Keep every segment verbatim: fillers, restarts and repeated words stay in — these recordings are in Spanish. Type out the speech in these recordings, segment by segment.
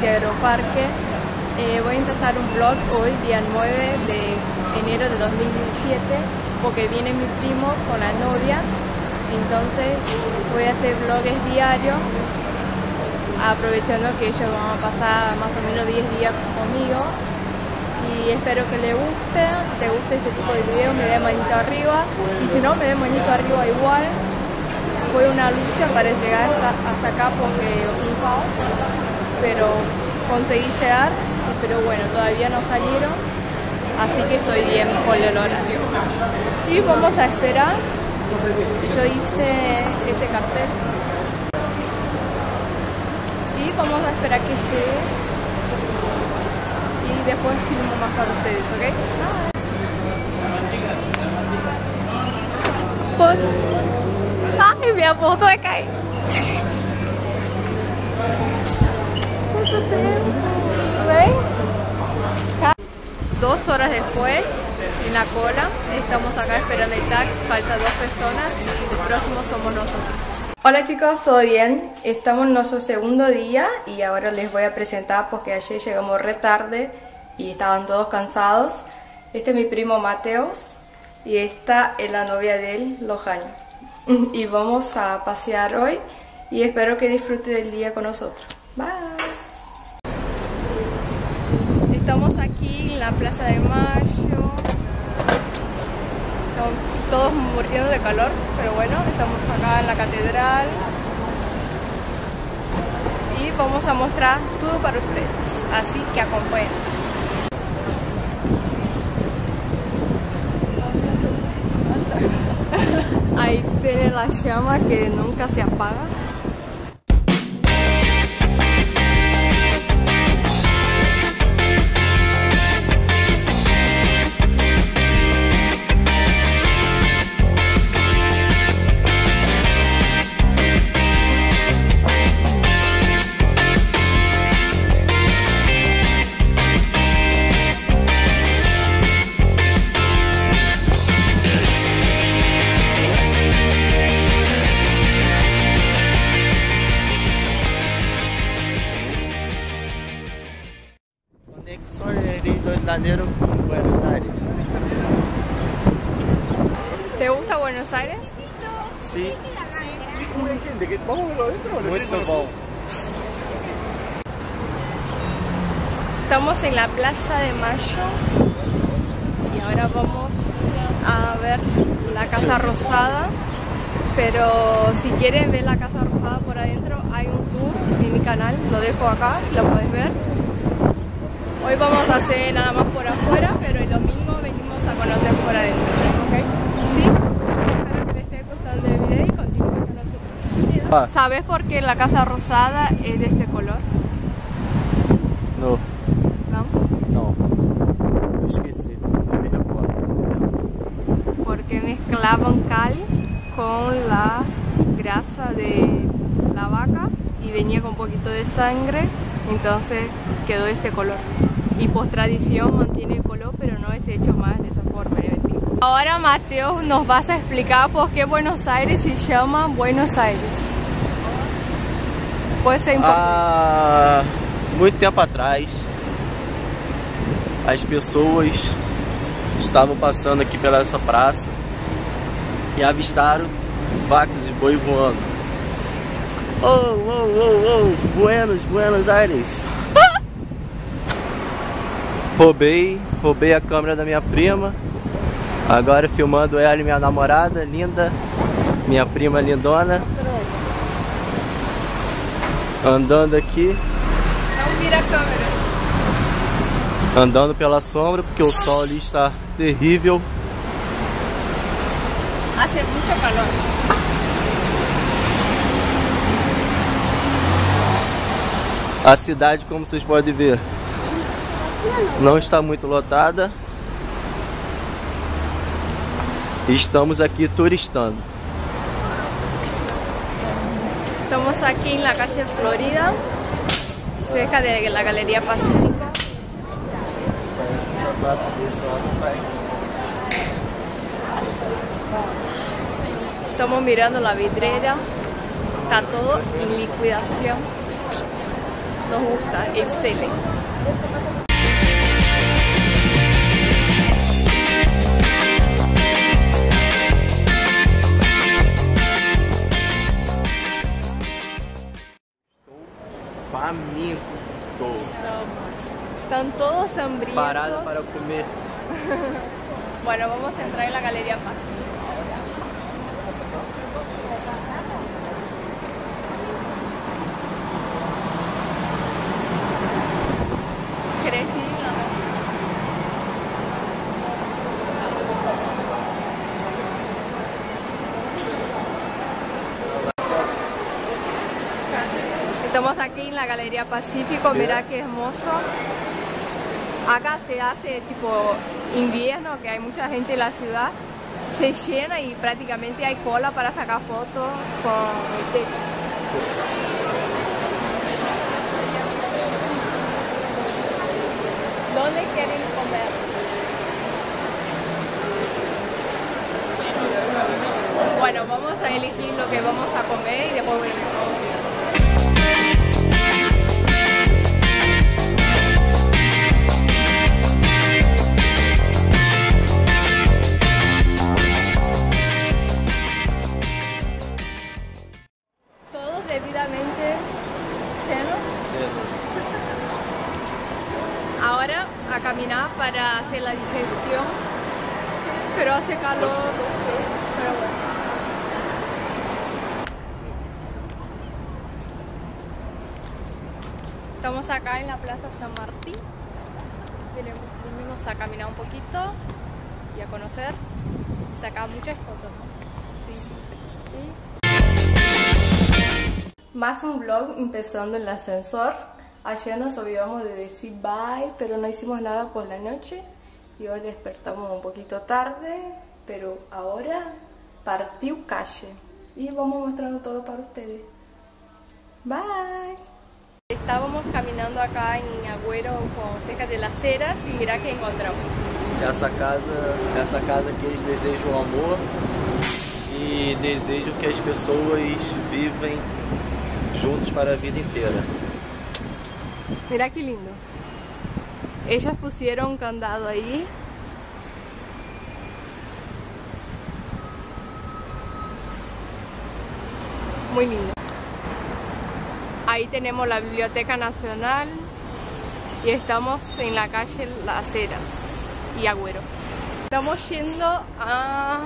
de Aeroparque. Eh, voy a empezar un vlog hoy, día nueve de enero de dos mil diecisiete, porque viene mi primo con la novia. Entonces voy a hacer vlogs diarios, aprovechando que ellos van a pasar más o menos diez días conmigo. Y espero que les guste. Si te gusta este tipo de video, me dé manito arriba, y si no, me dé manito arriba igual. Fue una lucha para llegar hasta, hasta acá porque un caos, pero conseguí llegar. Pero bueno, todavía no salieron, así que estoy bien con el horario. Y vamos a esperar. Yo hice este cartel y vamos a esperar que llegue y después filmo más para ustedes, ¿ok? Ay, mi amor, se cae. ¿Cuánto tiempo? ¿Ven? Dos horas después, en la cola, estamos acá esperando el taxi, falta dos personas y el próximo somos nosotros. Hola chicos, ¿todo bien? Estamos en nuestro segundo día y ahora les voy a presentar porque ayer llegamos re tarde y estaban todos cansados. Este es mi primo Mateos y esta es la novia de él, Lohani. Y vamos a pasear hoy y espero que disfrute del día con nosotros. Bye. Estamos aquí en la Plaza de Mayo. Estamos todos muriendo de calor, pero bueno, estamos acá en la catedral y vamos a mostrar todo para ustedes, así que acompáñenos. Ahí tiene la llama que nunca se apaga. Janeiro con Buenos Aires. ¿Te gusta Buenos Aires? Sí. Muito bom. Estamos en la Plaza de Mayo y ahora vamos a ver la Casa Rosada. Pero si quieren ver la Casa Rosada por adentro, hay un tour en mi canal, lo dejo acá, lo puedes ver. Hoy vamos a hacer nada más por afuera, pero el domingo venimos a conocer por adentro, ¿ok? ¿Sí? Espero que les esté gustando el video y continúen con nosotros. Ah. ¿Sabes por qué la Casa Rosada es de este color? No. ¿No? No. Eu esqueci, não me recordo. Porque mezclaban cal con la grasa de la vaca y venía con un poquito de sangre, entonces quedó este color. Y por tradición mantiene el color, pero no es hecho más de esa forma. Ahora Mateo nos vas a explicar por qué Buenos Aires se llama Buenos Aires. Puede ser importante. Há muito tempo atrás, as pessoas estavam passando aqui pela essa praça e avistaram vacas e boi voando. Oh, oh, oh, oh, Buenos, Buenos Aires. Roubei, roubei a câmera da minha prima. Agora filmando ela e minha namorada linda, minha prima lindona. Andando aqui. Não vira a câmera. Andando pela sombra, porque o sol ali está terrível. Hace mucho calor. A cidade, como vocês podem ver, não está muito lotada. Estamos aqui turistando. Estamos aquí en la calle Florida, cerca de la Galería Pacífico. Estamos mirando la vidriera, está todo en liquidación. nos gusta, excelente. Faminto. Están todos hambrientos. Parada para comer. Bueno, vamos a entrar en la Galería Pacífico ahora. ¿Querés ir? Estamos aquí en la Galería Pacífico, mirá qué hermoso. Acá se hace tipo invierno, que hay mucha gente en la ciudad, se llena y prácticamente hay cola para sacar fotos con el techo. ¿Dónde quieren comer? Bueno, vamos a elegir lo que vamos a comer y después venimos. Debidamente llenos. Ahora a caminar para hacer la digestión, pero hace calor, pero bueno. Estamos acá en la Plaza San Martín, venimos a caminar un poquito y a conocer, sacar muchas fotos. Sí. ¿Sí? Más un vlog empezando en el ascensor. Ayer nos olvidamos de decir bye, pero no hicimos nada por la noche. Y hoy despertamos un poquito tarde, pero ahora partiu calle. Y vamos mostrando todo para ustedes. Bye. Estábamos caminando acá en Agüero, con, cerca de las Heras, y mirá que encontramos. Essa casa, essa casa que eles desejam amor e desejam que as pessoas vivem juntos para a vida inteira. Mira qué lindo. Ellos pusieron un candado ahí. Muy lindo. Ahí tenemos la Biblioteca Nacional y estamos en la calle Las Heras y Agüero. Estamos yendo a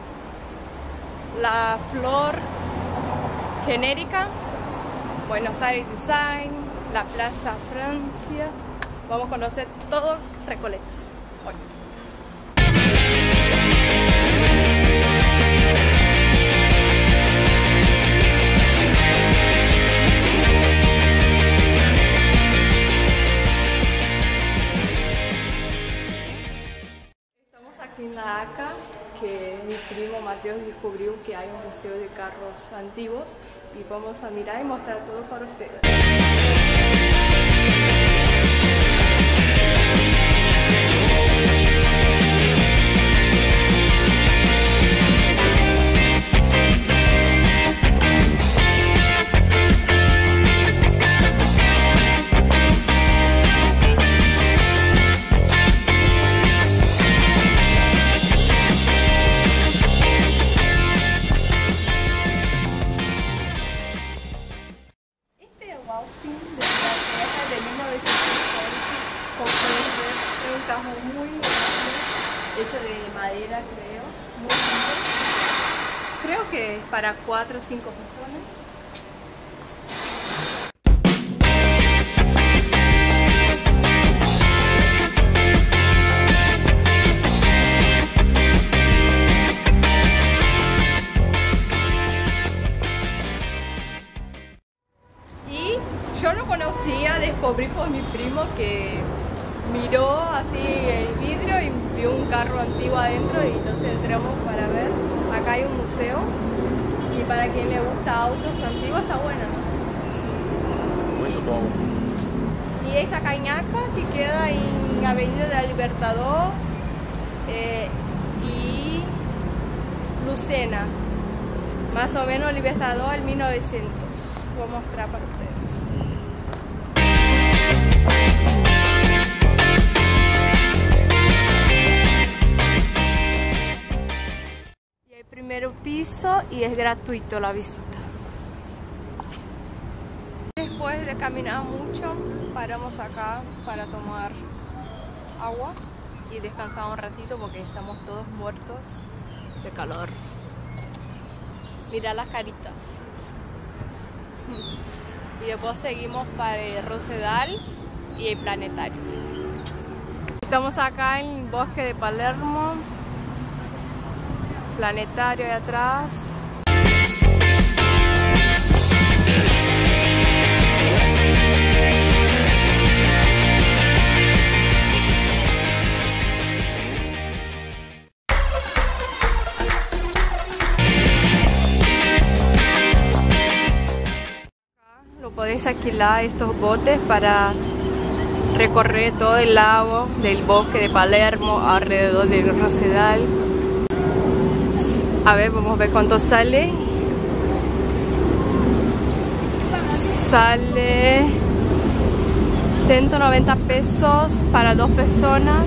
la Flor Genérica, Buenos Aires Design, la Plaza Francia. Vamos a conocer todo Recoleta hoy. Estamos aquí en la A C A, que mi primo Mateo descubrió que hay un museo de carros antiguos y vamos a mirar y mostrar todo para ustedes. Muy grande, hecho de madera, creo, muy lindo. Creo que es para cuatro o cinco personas. Y yo lo conocía, descubrí por mi primo que miró así el vidrio y vio un carro antiguo adentro y entonces entramos para ver. Acá hay un museo y para quien le gusta autos antiguos está bueno, ¿no? Sí, muito bom. Y esa cañaca que queda en Avenida del Libertador eh, y Lucena, más o menos Libertador en mil novecientos. Voy a mostrar para ustedes. Y hay primer piso y es gratuito la visita. Después de caminar mucho, paramos acá para tomar agua y descansar un ratito porque estamos todos muertos de calor. Mira las caritas. Y después seguimos para el Rosedal y el planetario. Estamos acá en el bosque de Palermo, planetario de atrás. Podés alquilar estos botes para recorrer todo el lago del bosque de Palermo alrededor del Rosedal. A ver, vamos a ver cuánto sale. Sale ciento noventa pesos para dos personas.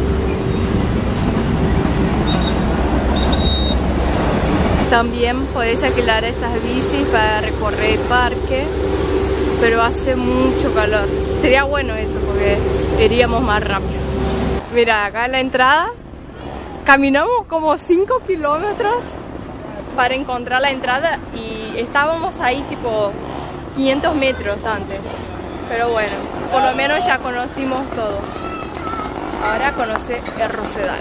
También podés alquilar estas bicis para recorrer el parque, pero hace mucho calor. Sería bueno eso porque iríamos más rápido. Mira, acá en la entrada caminamos como cinco kilómetros para encontrar la entrada y estábamos ahí tipo quinientos metros antes. Pero bueno, por lo menos ya conocimos todo. Ahora conoce el Rosedal.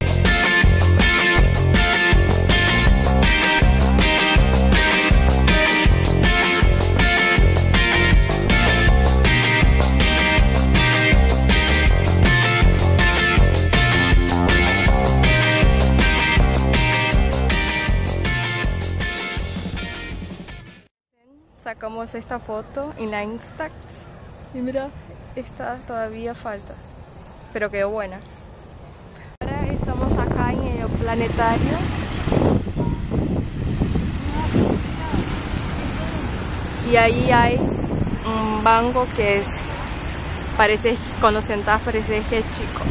Sacamos esta foto en la Instax y mira, esta todavía falta, pero quedó buena. Ahora estamos acá en el planetario. Y ahí hay un banco que es, parece, cuando sentás parece que es chico.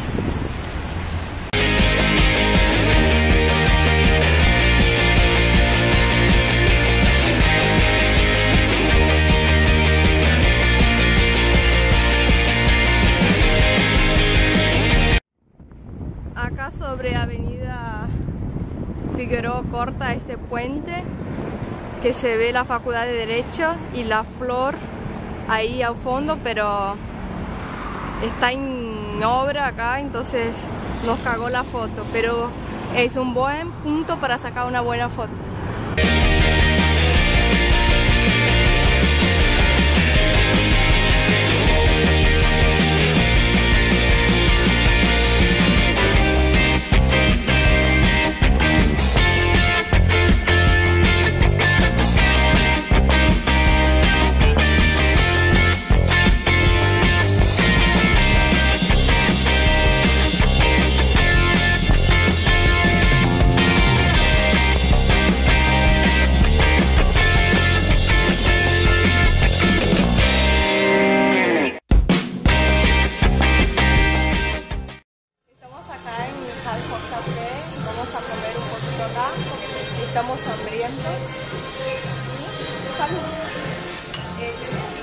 Acá sobre Avenida Figueroa corta este puente que se ve la Facultad de Derecho y la flor ahí al fondo, pero está en obra acá, entonces nos cagó la foto, pero es un buen punto para sacar una buena foto. Vamos a comer un poquito acá porque estamos hambrientos. Y salud. Eh,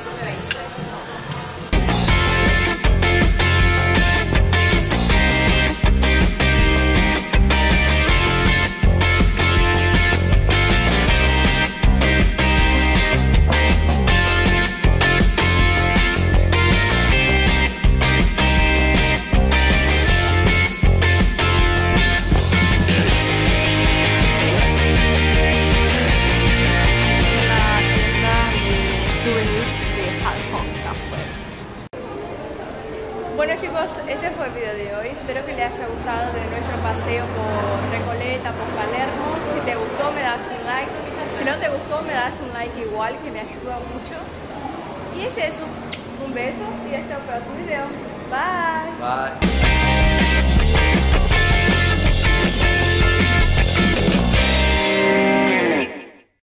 Bueno chicos, este fue el video de hoy, espero que les haya gustado de nuestro paseo por Recoleta, por Palermo. Si te gustó me das un like, si no te gustó me das un like igual, que me ayuda mucho. Y es eso, un beso y hasta el próximo video. Bye. Bye.